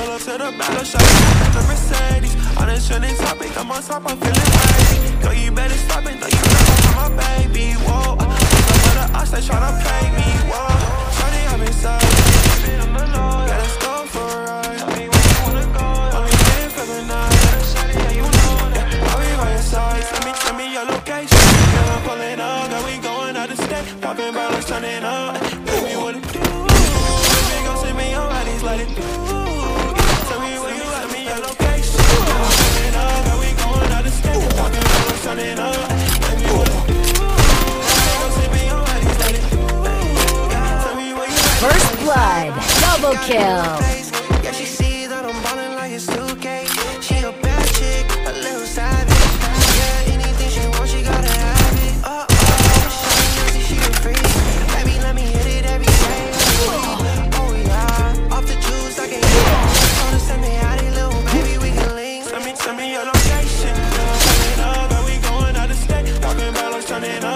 pull up to the battle shop, the Mercedes. On a trending topic, I'm on top, I'm feeling wavy. Girl, you better stop it, though you know I'm my baby. Whoa, some of the ops, they tryna play me. Whoa, shawty, I'm inside. Yeah, let's go for a ride. Tell me where you wanna go. Only been for the night. Yeah, you know that I'll be by your side. Send me your location. Yeah, I'm pulling up, girl, we going out of state. Popping bottles, turning up. Baby, what it do? Baby, go send me your bodies, let it do. Tell me where you at, me your location. Yeah, I'm pulling up, girl, we going out of state. Popping bottles, turning up. Baby, what it do? Baby, go send me your bodies, let it do. Tell me where you at. First blood, double kill. Yeah, she see that I'm ballin' like it's 2K. She a bad chick, a little savage. Yeah, anything she wants, she gotta have it. She a freak. Baby, let me hit it every day. Oh yeah, off the juice, I can hit it. Told her send me out, little baby, we can link. Send me your location. Turn it up, and we going out of state. Talking about us, turn it up.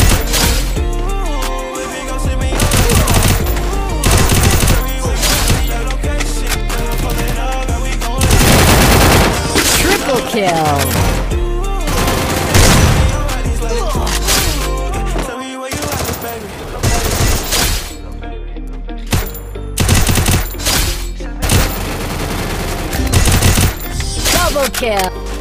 Baby, go send me your location. Triple kill. Double kill.